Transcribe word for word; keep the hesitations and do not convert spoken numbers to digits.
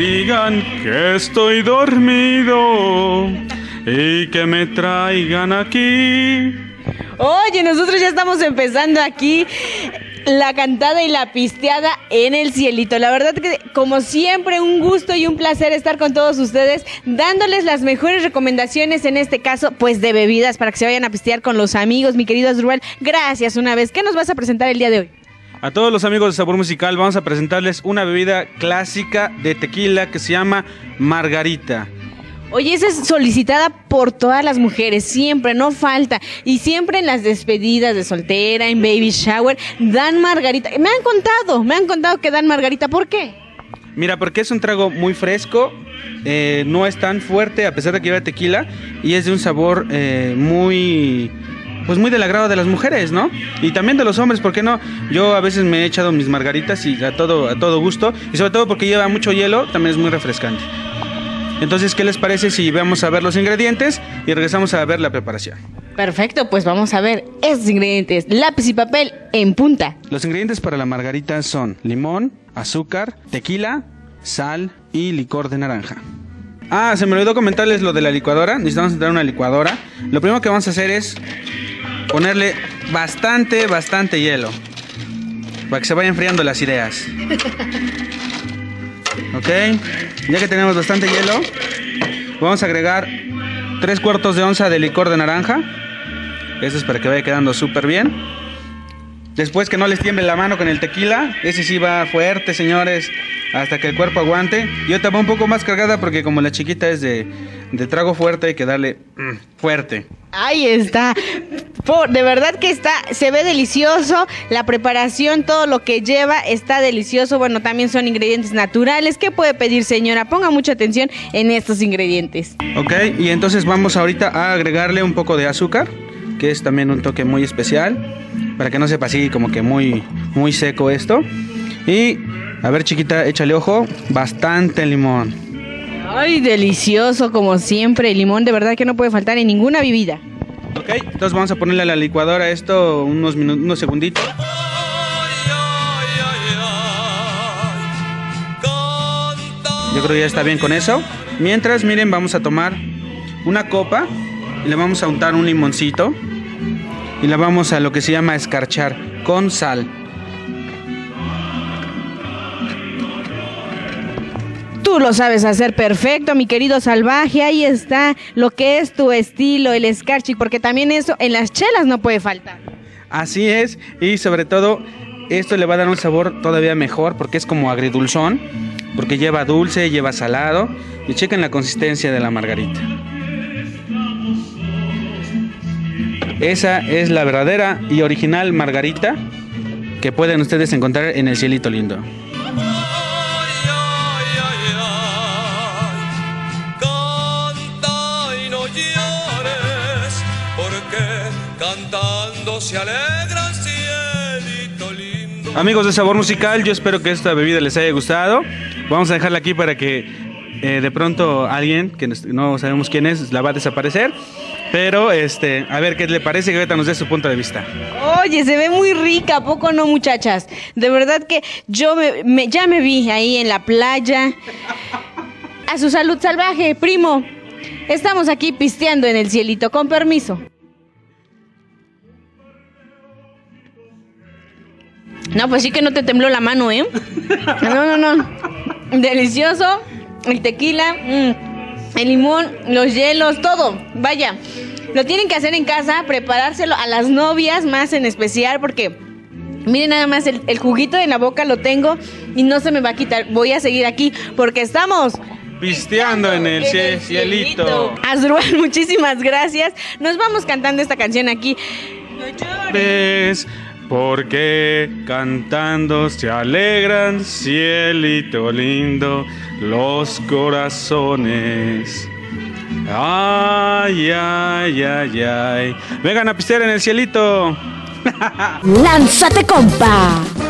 digan que estoy dormido y que me traigan aquí. Oye, nosotros ya estamos empezando aquí la cantada y la pisteada en el cielito. La verdad que, como siempre, un gusto y un placer estar con todos ustedes, dándoles las mejores recomendaciones, en este caso, pues de bebidas, para que se vayan a pistear con los amigos. Mi querido Asdrúbal, gracias una vez. ¿Qué nos vas a presentar el día de hoy? A todos los amigos de Sabor Musical vamos a presentarles una bebida clásica de tequila que se llama margarita. Oye, esa es solicitada por todas las mujeres, siempre, no falta. Y siempre en las despedidas de soltera, en baby shower, dan margarita. Me han contado, me han contado que dan margarita. ¿Por qué? Mira, porque es un trago muy fresco, eh, no es tan fuerte a pesar de que lleva tequila, y es de un sabor eh, muy... pues muy del agrado de las mujeres, ¿no? Y también de los hombres, ¿por qué no? Yo a veces me he echado mis margaritas y a todo, a todo gusto, y sobre todo porque lleva mucho hielo, también es muy refrescante. Entonces, ¿qué les parece si vamos a ver los ingredientes y regresamos a ver la preparación? Perfecto, pues vamos a ver esos ingredientes. Lápiz y papel en punta. Los ingredientes para la margarita son limón, azúcar, tequila, sal y licor de naranja. Ah, se me olvidó comentarles lo de la licuadora. Necesitamos entrar una licuadora. Lo primero que vamos a hacer es ponerle bastante, bastante hielo, para que se vayan enfriando las ideas. Ok, ya que tenemos bastante hielo, vamos a agregar tres cuartos de onza de licor de naranja. Eso es para que vaya quedando súper bien. Después, que no les tiemble la mano con el tequila. Ese sí va fuerte, señores, hasta que el cuerpo aguante. Y otra va un poco más cargada porque como la chiquita es de, de trago fuerte, hay que darle mm, fuerte. Ahí está. Por, de verdad que está, se ve delicioso. La preparación, todo lo que lleva, está delicioso. Bueno, también son ingredientes naturales. ¿Qué puede pedir, señora? Ponga mucha atención en estos ingredientes. Ok, y entonces vamos ahorita a agregarle un poco de azúcar, que es también un toque muy especial, para que no sepa así como que muy, muy seco esto. Y, a ver, chiquita, échale ojo, bastante limón. Ay, delicioso como siempre. El limón de verdad que no puede faltar en ninguna bebida. Ok, entonces vamos a ponerle a la licuadora esto unos minutos, unos segunditos. Yo creo que ya está bien con eso. Mientras, miren, vamos a tomar una copa y le vamos a untar un limoncito y la vamos a lo que se llama escarchar con sal. Tú lo sabes hacer perfecto, mi querido salvaje. Ahí está lo que es tu estilo, el escarchi, porque también eso en las chelas no puede faltar. Así es, y sobre todo esto le va a dar un sabor todavía mejor porque es como agridulzón, porque lleva dulce, lleva salado. Y chequen la consistencia de la margarita. Esa es la verdadera y original margarita que pueden ustedes encontrar en el cielito lindo. Cantando se alegra el cielito lindo. Amigos de Sabor Musical, yo espero que esta bebida les haya gustado. Vamos a dejarla aquí para que eh, de pronto alguien, que no sabemos quién es, la va a desaparecer. Pero, este, a ver qué le parece, que ahorita nos dé su punto de vista. Oye, se ve muy rica, ¿a poco no, muchachas? De verdad que yo me, me, ya me vi ahí en la playa. A su salud, salvaje, primo. Estamos aquí pisteando en el cielito, con permiso. No, pues sí que no te tembló la mano, ¿eh? No, no, no. Delicioso. El tequila, mmm, el limón, los hielos, todo. Vaya, lo tienen que hacer en casa, preparárselo a las novias más en especial, porque miren nada más, el, el juguito en la boca lo tengo y no se me va a quitar. Voy a seguir aquí porque estamos pisteando en el, en el cielito. Asdrúbal, muchísimas gracias. Nos vamos cantando esta canción aquí. No llores, porque cantando se alegran, cielito lindo, los corazones. Ay, ay, ay, ay. Vengan a pistear en el cielito. ¡Lánzate, compa!